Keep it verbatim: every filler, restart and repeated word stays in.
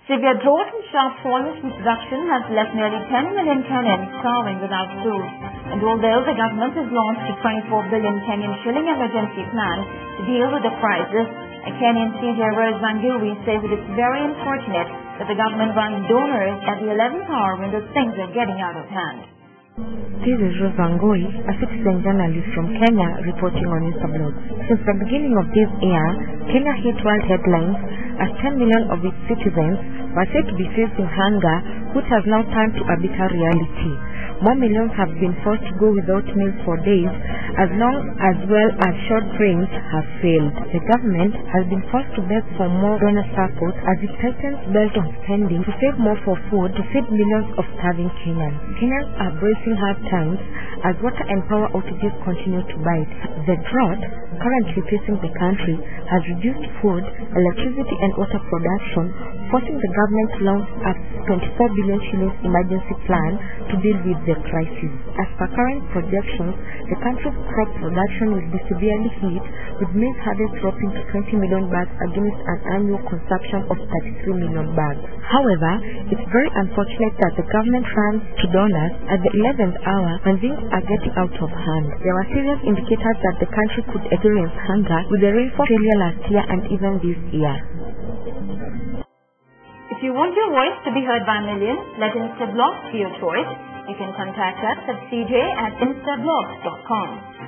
Severe drought and sharp fall in production has left nearly ten million Kenyans starving without food. And although the government has launched a twenty-four billion Kenyan shilling emergency plan to deal with the crisis, a Kenyan C J Rose Wangui says it is very unfortunate that the government wants donors at the eleventh hour when those things are getting out of hand. This is Rose Wangui, a citizen journalist from Kenya, reporting on Instablog. Since the beginning of this year, Kenya hit world headlines as ten million of its citizens were said to be facing hunger, which has now turned to a bitter reality. More millions have been forced to go without meals for days, as long as well as short grains have failed. The government has been forced to beg for more donor support as it tightens belt on spending to save more for food to feed millions of starving Kenyans. Kenyans are bracing hard times as water and power outages continue to bite. The drought currently facing the country has reduced food, electricity and water production, forcing the government to launch a twenty-four billion shillings emergency plan to deal with the crisis. As per current projections, the country's crop production will be severely hit, with maize harvest dropping to twenty million bags against an annual consumption of thirty-three million bags. However, it's very unfortunate that the government runs to donors at the eleventh hour when things are getting out of hand. There were serious indicators that the country could experience hunger with the rainfall failure last year and even this year. If you want your voice to be heard by millions, let Instablog be your choice. You can contact us at c j at instablogs dot com.